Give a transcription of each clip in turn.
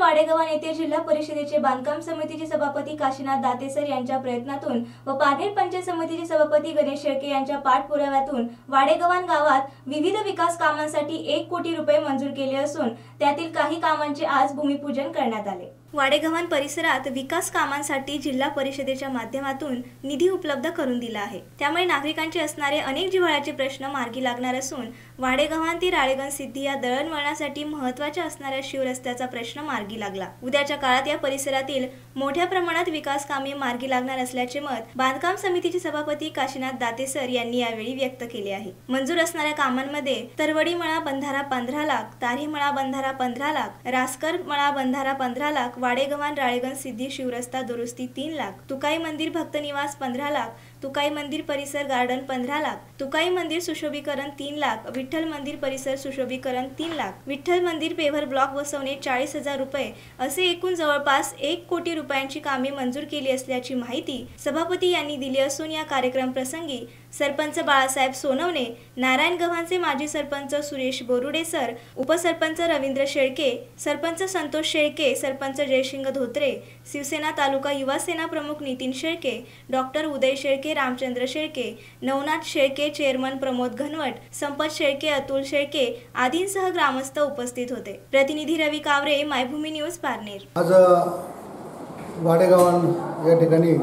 वाडेगव्हाण येथे जिल्हा परिषदेचे बांधकाम समितीचे सभापती काशीनाथ दातेसर यांच्या प्रयत्नातून व पारनेर पंचायत समितीचे सभापती गणेश शेळके यांच्या पाठपुराव्यातून वाडेगव्हाण गावात विविध विकास कामांसाठी 1 कोटी रुपये मंजूर केले असून त्यातील काही कामांचे आज भूमिपूजन करण्यात आले। वाडेगव्हाण परिसरात विकास कामांसाठी जिल्हा परिषदेच्या माध्यमातून निधी उपलब्ध करून दिला आहे। त्यामुळे नागरिकांचे असणारे अनेक जिव्हाळ्याचे प्रश्न मार्गी लागणार असून वाडेगव्हाण ते राळेगण सिद्धी या दळणवळणासाठी महत्त्वाच्या असणाऱ्या शिवरस्त्याचा प्रश्न मार्गी लागला। उद्याच्या काळात या परिसरातील मोठ्या प्रमाणात विकास कामे मार्गी लागणार असल्याचे मत बांधकाम समितीचे सभापती काशीनाथ दातेसर यांनी यावेळी व्यक्त केले आहे। मंजूर असणाऱ्या कामांमध्ये तरवडी मळा बंधारा 15 लाख, तारी मळा बंधारा 15 लाख, रासकर मळा बंधारा 15 लाख, वाडेगव्हाण राळेगण सिद्धी शिवरस्ता दुरुस्ती 3 लाख, तुकाई मंदिर भक्त निवास 15 लाख, तुकाई मंदिर परिसर गार्डन 15 लाख, तुकाई मंदिर सुशोभीकरण 3 लाख, विठ्ठल मंदिर परिसर सुशोभीकरण 3 लाख, विठ्ठल मंदिर पेव्हर ब्लॉक बसवणे 40,000 रुपये असे एकूण जवळपास 1 कोटी रुपयांची कामे मंजूर केली असल्याची माहिती सभापती यांनी दिली असून या कार्यक्रम प्रसंगी सरपंच बाळासाहेब सोनवणे, नारायण गव्हाणचे माजी सरपंच सुरेश बोरुडे सर, उपसरपंच रवींद्र शेळके, सरपंच संतोष शेळके, सरपंच जयसिंग धोत्रे, शिवसेना तालुका युवा सेना प्रमुख नितीन शेळके, डॉक्टर उदय शेळके, रामचंद्र शेळके, नवनाथ शेळके, चेअरमन प्रमोद घनवट, संपत शेळके, अतुल शेळके आदींसह ग्रामस्थ उपस्थित होते। प्रतिनिधी रवी कावरे, मायभूमी न्यूज, पारनेर। आज वाडेगव्हाण या ठिकाणी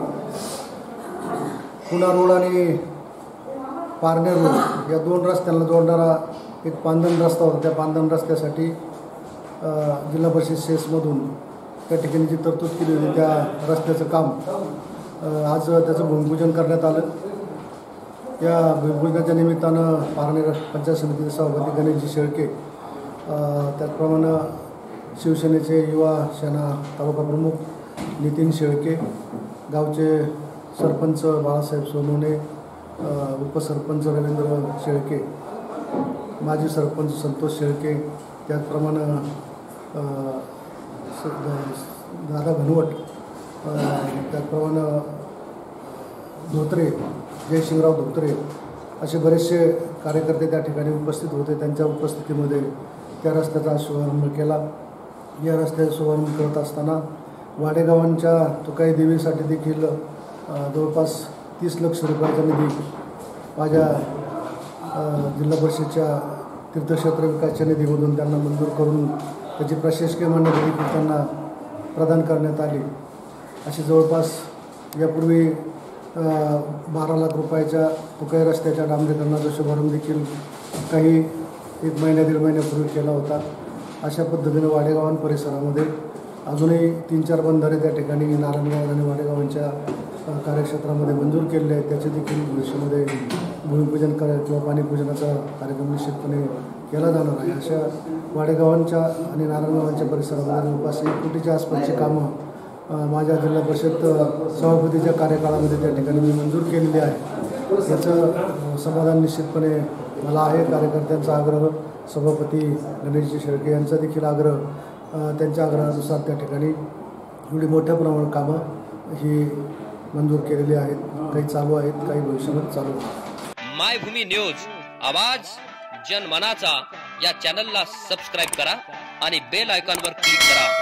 पुणा रोड आणि पारनेर रोड या 2 रस्त्यांना जोडणारा एक पांदन रस्ता होता। त्या पांदन रस्त्यासाठी जिल्हा परिषद सेसमधून त्या ठिकाणी जी तरतूद केली होती त्या रस्त्याचं काम आज त्याचं भूमिपूजन करण्यात आलं। या भूमिपूजनाच्या निमित्तानं पारनेर पंचायत समितीचे सभापती गणेशजी शेळके, त्याचप्रमाणे शिवसेनेचे युवा सेना तालुका प्रमुख नितीन शेळके, गावचे सरपंच बाळासाहेब सोनवणे, उपसरपंच रवींद्र शेळके, माजी सरपंच संतोष शेळके, त्याचप्रमाणे दादा घनवट, त्याचप्रमाणे धोत्रे, जयसिंगराव धोत्रे असे बरेचसे कार्यकर्ते त्या ठिकाणी उपस्थित होते। त्यांच्या उपस्थितीमध्ये त्या रस्त्याचा शुभारंभ केला। या रस्त्याचा शुभारंभ करत असताना वाडेगव्हाणच्या तुकाई देवीसाठी देखील जवळपास 30 लाख रुपयाचा निधी माझ्या जिल्हा परिषदेच्या तीर्थक्षेत्र विकासच्या निधीमधून त्यांना मंजूर करून त्याची प्रशासकीय मान्यता देखील त्यांना प्रदान करण्यात आली। अशी जवळपास यापूर्वी 12 लाख रुपयाच्या तुकाई रस्त्याच्या डांबरीकरणाचा शुभारंभ देखील काही 1 महिना 1.5 महिन्यापूर्वी केला होता। अशा पद्धतीने वाडेगव्हाण परिसरामध्ये अजूनही 3-4 बंधारे त्या ठिकाणी नारायणगाव आणि वाडेगव्हाणच्या कार्यक्षेत्रामध्ये मंजूर केलेले आहेत। त्याचे देखील भविष्यामध्ये भूमिपूजन किंवा पाणीपूजनाचा कार्यक्रम निश्चितपणे केला जाणार आहे। अशा वाडेगव्हाणच्या आणि नारायणगावांच्या परिसरामध्ये जवळपास 1 कोटीच्या आसपासची कामं माझ्या जिल्हा परिषद सभापतीच्या कार्यकाळामध्ये त्या ठिकाणी मी मंजूर केलेली आहे। याचं समाधान निश्चितपणे मला आहे। कार्यकर्त्यांचा आग्रह, सभापती गणेशजी शेळके यांचा देखील आग्रह, त्यांच्या आग्रहानुसार त्या ठिकाणी एवढी मोठ्या प्रमाणात कामं ही मंजूर केलेली आहेत। काही चालू आहेत, काही भविष्यामध्ये चालू आहेत। मायभूमी न्यूज, आवाज जनमनाचा या चॅनलला सबस्क्राइब करा आणि बेल आयकॉनवर क्लिक करा।